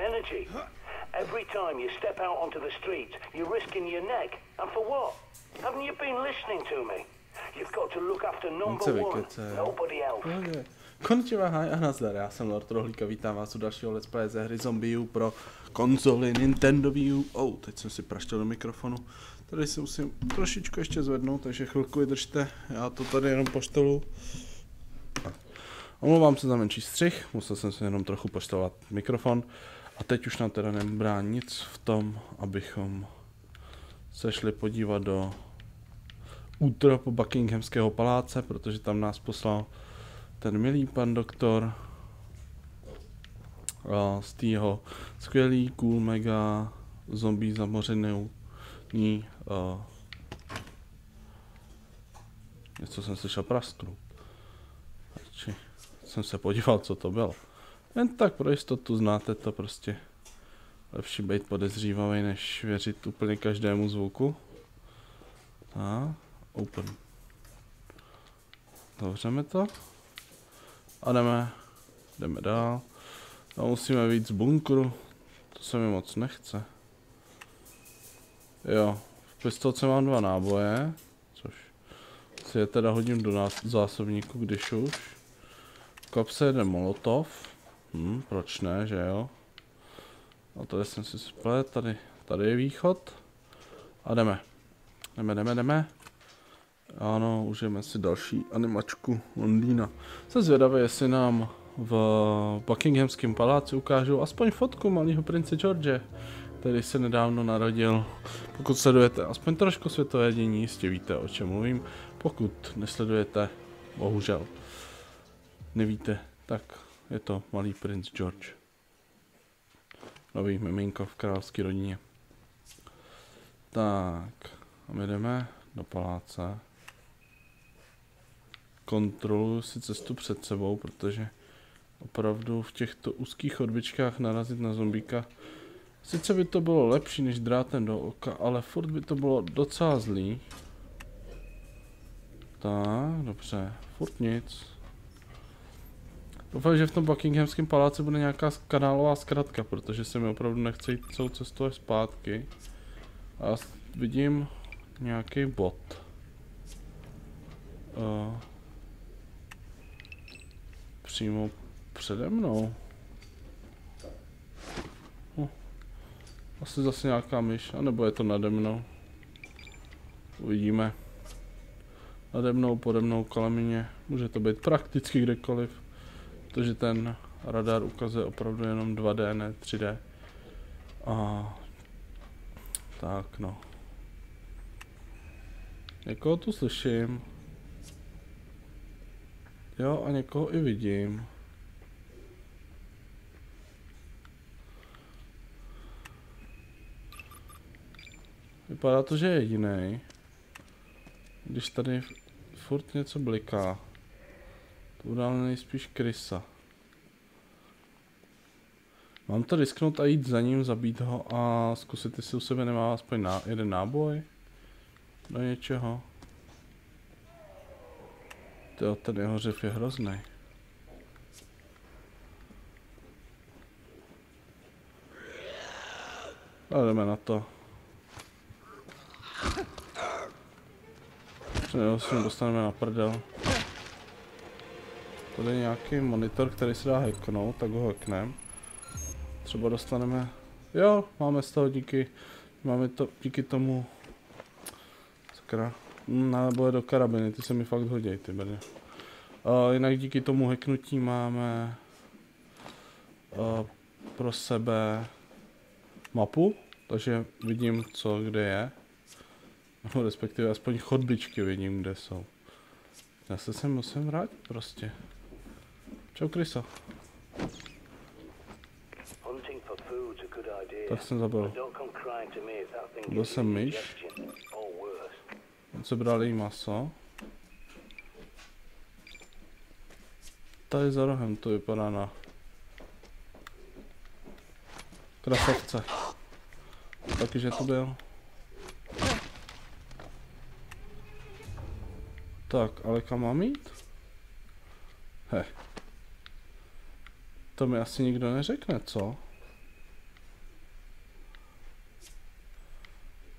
energy. Every time you step out onto the streets, you're risking your neck. And for what? Haven't you been listening to me? You've got to look after number one, nobody else. Konnichiwa, hi a nazdar, já jsem Lord Rohlík a vítám vás u dalšího Let's Play ze hry Zombie U pro konzoli Nintendo Wii U. Teď jsem si praštil do mikrofonu. Tady si musím trošičku ještě zvednout, takže chvilku vydržte, já to tady jenom poštelu. Omlouvám se za menší střih, musel jsem si jenom trochu poštelovat mikrofon. A teď už nám teda nebrání nic v tom, abychom se šli podívat do útropu Buckinghamského paláce, protože tam nás poslal ten milý pan doktor z tého skvělý, cool, mega zombie zamořený něco jsem slyšel prasknout. Takže jsem se podíval, co to bylo. Jen tak pro jistotu, znáte to, prostě lepší být podezřívavý, než věřit úplně každému zvuku. A open. Zavřeme to. A jdeme dál. A musíme víc z bunkru. To se mi moc nechce. Jo, v pistolce mám 2 náboje, což si je teda hodím do zásobníku, když už. V kapse jde molotov. Proč ne, že jo? A tady jsem si splet, tady je východ. A jdeme. Jdeme. Ano, užijeme si další animačku Londýna. Jsem zvědavý, jestli nám v Buckinghamském paláci ukážou aspoň fotku malého prince George, který se nedávno narodil. Pokud sledujete aspoň trošku světové dění, jistě víte, o čem mluvím. Pokud nesledujete, bohužel nevíte, tak je to malý princ George. Nový miminko v královské rodině. Tak, a my jdeme do paláce. Kontroluji si cestu před sebou, protože opravdu v těchto úzkých chodbičkách narazit na zombíka. Sice by to bylo lepší než drátem do oka, ale furt by to bylo docela zlý. Tak, dobře, furt nic. Doufám, že v tom Buckinghamském paláci bude nějaká kanálová zkratka, protože se mi opravdu nechce jít celou cestou až zpátky. A vidím nějaký bod. Přímo přede mnou. Asi zase nějaká myš, anebo je to nade mnou. Uvidíme. Nade mnou, pode mnou, kolem mě. Může to být prakticky kdekoliv. Protože ten radar ukazuje opravdu jenom 2D, ne 3D. A tak no. Někoho tu slyším. Jo, a někoho i vidím. Vypadá to, že je jedinej. Když tady furt něco bliká. To bude ale nejspíš krysa. Mám to risknout a jít za ním, zabít ho a zkusit, jestli u sebe nemá aspoň jeden náboj do něčeho. Tyjo, ten jeho řev je hrozný. A jdeme na to. Přinejmenším si dostaneme na prdel. Tady je nějaký monitor, který se dá hacknout, tak ho hacknem. Třeba dostaneme... Jo, máme z toho díky tomu... Sakra. Náboje do karabiny, ty se mi fakt hodí, ty brně. Jinak díky tomu hacknutí máme... pro sebe... mapu, takže vidím, co kde je. No, respektive aspoň chodbičky vidím, kde jsou. Já se sem musím vrátit prostě. Čau, kryso. Tak jsem zabil. Byl jsem myš. Sebrali jí maso. Tady za rohem to vypadá na krasavce. Takže to byl. Tak, ale kam mám jít? To mi asi nikdo neřekne, co?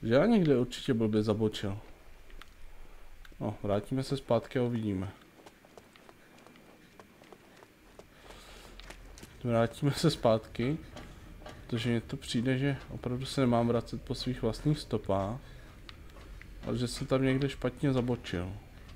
Že já někde určitě blbě zabočil. No, vrátíme se zpátky a uvidíme. Vrátíme se zpátky, protože mně to přijde, že opravdu se nemám vracet po svých vlastních stopách, ale že jsem tam někde špatně zabočil.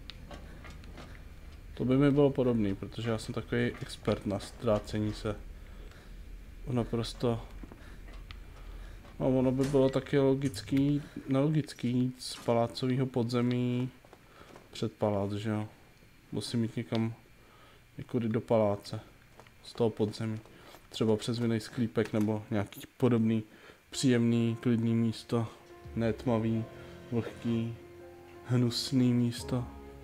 To by mi bylo podobný, protože já jsem takový expert na ztrácení se. Naprosto. No, ono by bylo taky nelogický jít z palácového podzemí před palác, že jo. Musím jít někam někudy do paláce. Z toho podzemí. Třeba přes vinej sklípek nebo nějaký podobný příjemný, klidný místo. Netmavý, vlhký, hnusný místo.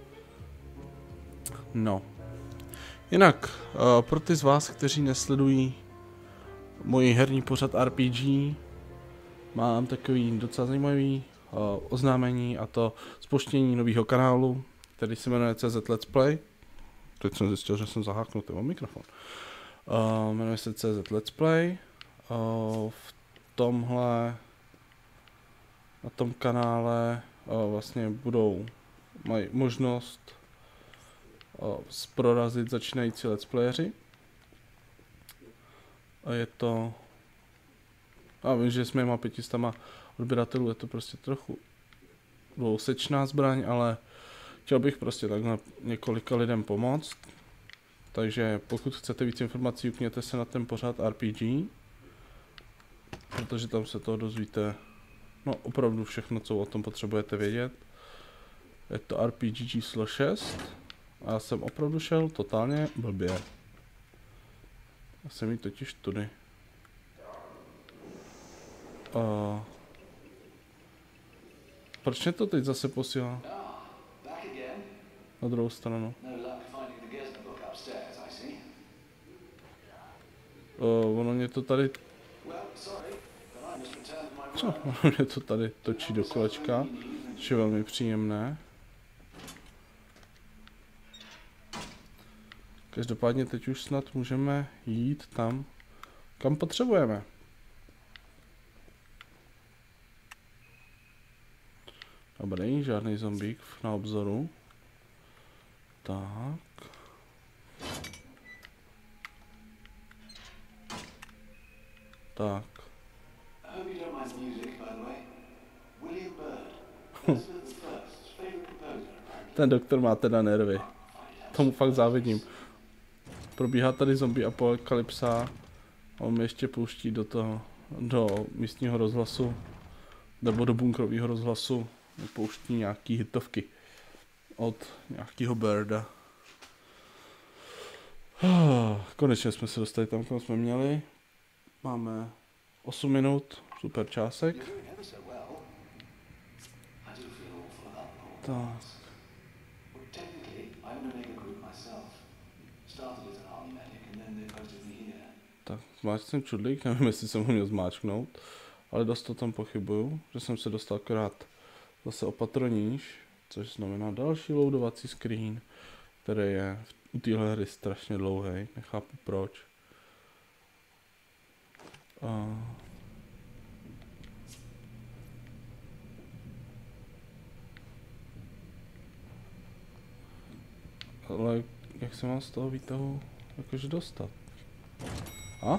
No. Jinak, pro ty z vás, kteří nesledují můj herní pořad RPG, mám takový docela zajímavý oznámení, a to spuštění nového kanálu, který se jmenuje CZ Let's Play. Teď jsem zjistil, že jsem zaháknutý o mikrofon. Jmenuje se CZ Let's Play. V tomhle na tom kanále vlastně mají možnost prorazit začínající let's playeři. A je to... Já vím, že s mýma 500 odběratelů je to prostě trochu dvousečná zbraň, ale chtěl bych prostě takhle několika lidem pomoct. Takže pokud chcete víc informací, ukněte se na ten pořad RPG, protože tam se toho dozvíte, no opravdu všechno, co o tom potřebujete vědět. Je to RPG číslo 6 a já jsem opravdu šel totálně blbě. Já jsem jí totiž tudy. Proč mě to teď zase posílá? Na druhou stranu. Ono mě to tady... Co? Ono mě to tady točí do kolečka, což je velmi příjemné. Každopádně teď už snad můžeme jít tam, kam potřebujeme. Dobrý, žádný zombík na obzoru. Tak. Tak. Ten doktor má teda nervy. Tomu fakt závidím. Probíhá tady zombie apokalypsa a on mě ještě pouští do místního rozhlasu nebo do bunkrového rozhlasu, pouští nějaký hitovky od nějakého Birda. Konečně jsme se dostali tam, kam jsme měli. Máme 8 minut, super čásek. Tak. Tak, zmáčkl jsem čudlík, nevím, jestli jsem ho měl zmáčknout, ale dost to tam pochybuju, že jsem se dostal akorát zase o patroníž, což znamená další loadovací screen, který je u téhle hry strašně dlouhý, nechápu proč. Ale jak se mám z toho výtahu jakože dostat? A?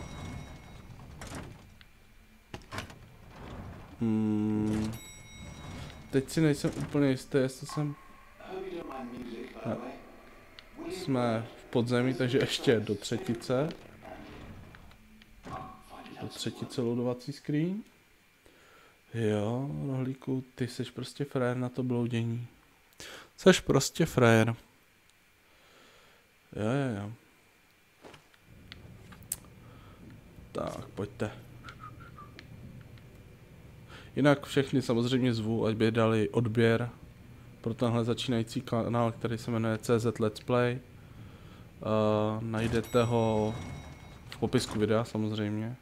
Teď si nejsem úplně jistý, jestli jsem... Ne. Jsme v podzemí, takže ještě do třetice. Do třetice loadovací screen. Jo, rohlíku, ty seš prostě frajer na to bloudění. Seš prostě frajer. Jo. Tak, pojďte. Jinak všechny samozřejmě zvu, ať by dali odběr pro tenhle začínající kanál, který se jmenuje CZ Let's Play. Najdete ho v popisku videa samozřejmě.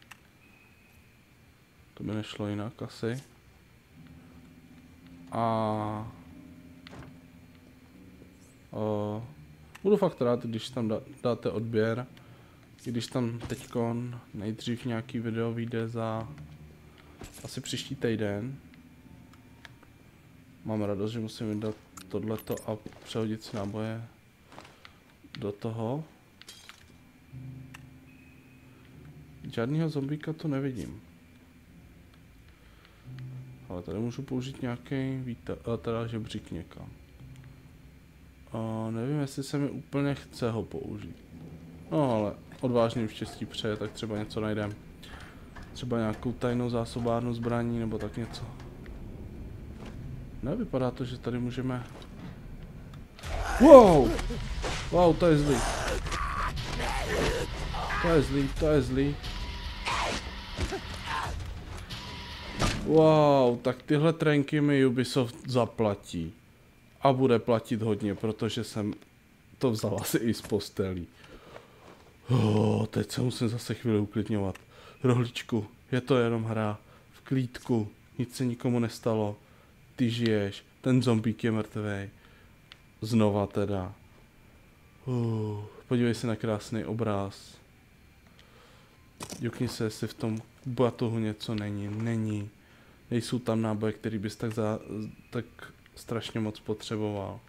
To by nešlo jinak asi. Budu fakt rád, když tam dáte odběr. I když tam teďkon nejdřív nějaký video vyjde za asi příští týden. Mám radost, že musím vydat tohleto a přehodit si náboje do toho. Žádnýho zombíka tu nevidím. Ale tady můžu použít nějaký teda žebřík někam. Nevím, jestli se mi úplně chce ho použít. No ale odvážným štěstí přeje, tak třeba něco najdem. Třeba nějakou tajnou zásobárnu zbraní nebo tak něco. Nevypadá to, že tady můžeme... Wow! Wow, to je zlý. To je zlý. Wow, tak tyhle trenky mi Ubisoft zaplatí. A bude platit hodně, protože jsem to vzal asi i z postelí. Teď se musím zase chvíli uklidňovat. Rohlíčku, je to jenom hra. V klídku, nic se nikomu nestalo. Ty žiješ, ten zombík je mrtvej. Znova teda. Podívej se na krásný obráz. Jukni se, jestli v tom batohu něco není. Nejsou tam náboje, který bys tak strašně moc potřeboval.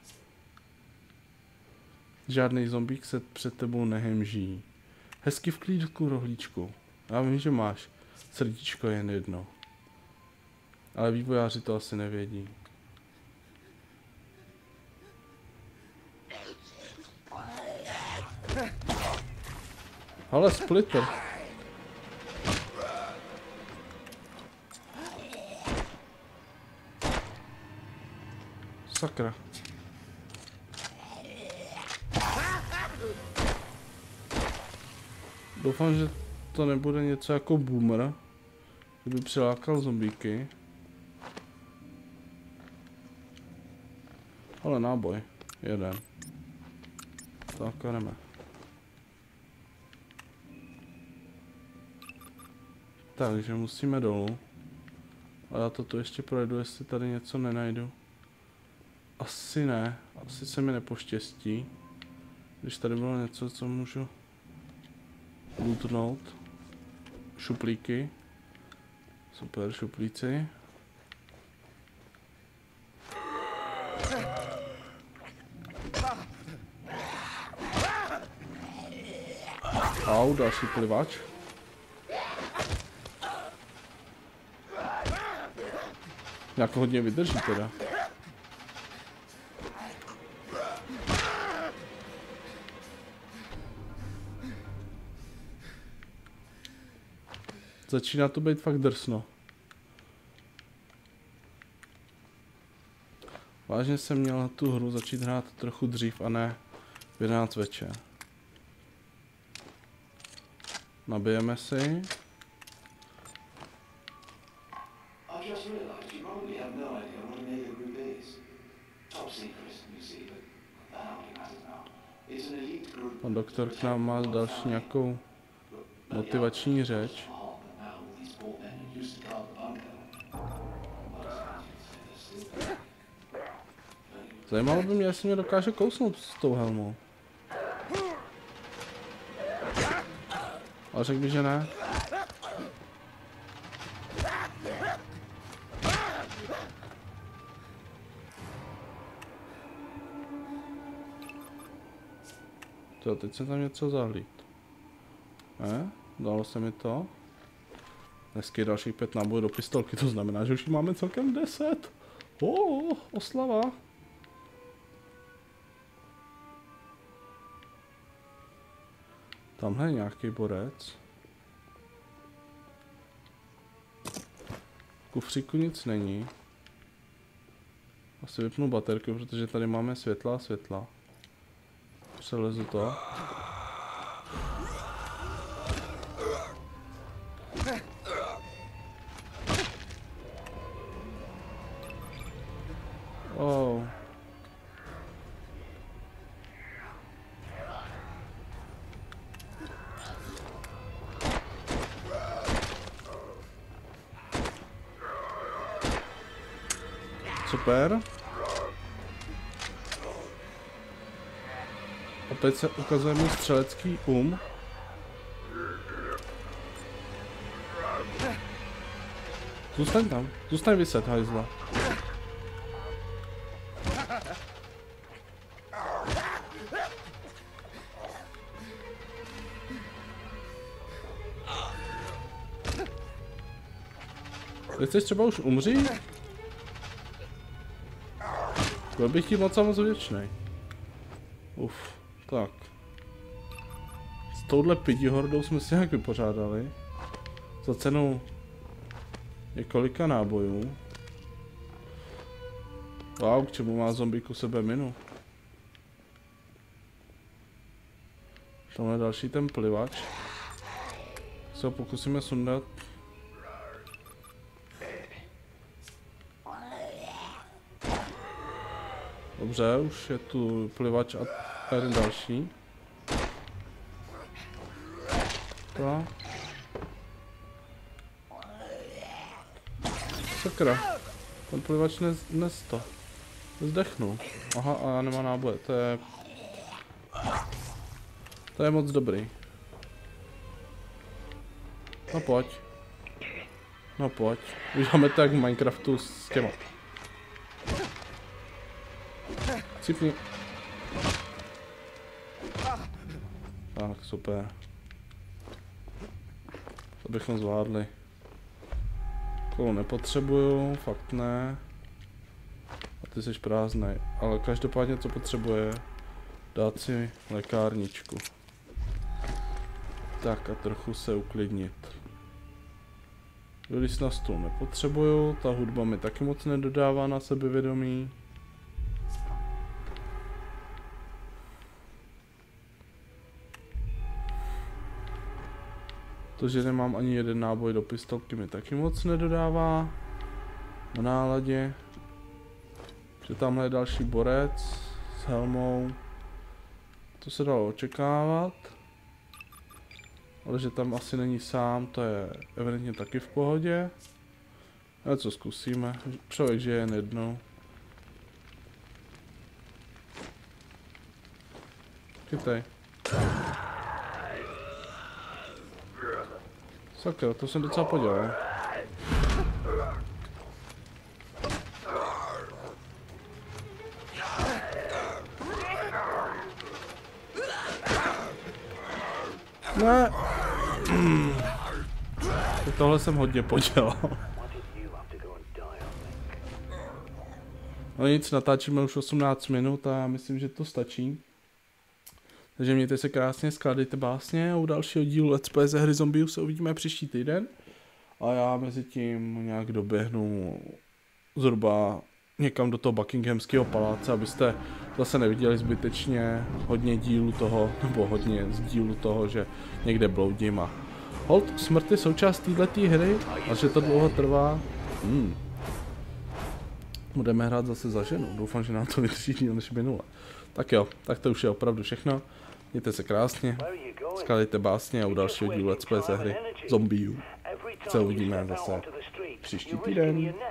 Žádný zombík se před tebou nehemží. Hezky v klídku, rohlíčku. Já vím, že máš srdíčko jen jedno. Ale vývojáři to asi nevědí. Ale splitter. Sakra. Doufám, že to nebude něco jako boomer, kdyby přilákal zombíky. Ale náboj. Jeden. Tak jdeme. Takže musíme dolů. A já to tu ještě projdu, jestli tady něco nenajdu. Asi ne. Asi se mi nepoštěstí. Když tady bylo něco, co můžu lootnout. Šuplíky. Super, šuplíci. Au, další plivač. Nějak hodně vydrží teda. Začíná to být fakt drsno. Vážně jsem měl tu hru začít hrát trochu dřív a ne v 11 večer. Nabijeme si. Pan doktor k nám má další nějakou motivační řeč. Zajímalo by mě, jestli mě dokáže kousnout s tou helmou. Ale řekl bych, že ne. To, teď jsem tam něco zahlíd. Ne? Dalo se mi to. Dneska je dalších 5 nábojů do pistolky, to znamená, že už máme celkem 10. Oslava. Tamhle je nějaký borec. V kufříku nic není. Asi vypnu baterku, protože tady máme světla a světla. Přelezu to. Oh. Super. Opět se ukazuje můj střelecký Zůstaň tam. Zůstaň vyset, hajzla. Chceš třeba už umřít? Byl bych ti moc vděčnej. Tak. S touhle pidihordou jsme si nějak vypořádali. Za cenu několika nábojů. Wow, k čemu má zombík u sebe minu? Tamhle další ten plivač. Se ho pokusíme sundat. Dobře, už je tu plivač a jeden další. Tak. Sakra, ten plivač nezdechnul. Aha, a nemá náboje, to je moc dobrý. No pojď. No pojď. Uděláme to jak v Minecraftu s těma. Cipni. Tak, super. To bychom zvládli. Kolo nepotřebuju, fakt ne. A ty jsi prázdnej. Ale každopádně co potřebuje, dát si lékárničku. Tak a trochu se uklidnit. Když na stůl nepotřebuju, ta hudba mi taky moc nedodává na sebevědomí. To, že nemám ani jeden náboj do pistolky, mi taky moc nedodává na náladě. Že tamhle je další borec s helmou. To se dalo očekávat. Ale že tam asi není sám, to je evidentně taky v pohodě. A co zkusíme? Člověk žije jen jednou. Chytej. Sakra, to jsem docela podělal. Ne. Tohle jsem hodně podělal. No nic, natáčíme už 18 minut a myslím, že to stačí. Takže mějte se krásně, skládejte básně a u dalšího dílu Let's Play ze hry Zombies se uvidíme příští týden. A já mezi tím nějak doběhnu zhruba někam do toho Buckinghamského paláce, abyste zase neviděli zbytečně hodně dílu toho, nebo hodně z dílu toho, že někde bloudím a hold, smrt je součást této hry a že to dlouho trvá. Budeme hrát zase za ženu, doufám, že nám to vydrží díl než minule. Tak jo, tak to už je opravdu všechno. Mějte se krásně, skládejte básně a u dalšího dílu Let's Play ze hry Zombies se uvidíme zase příští týden.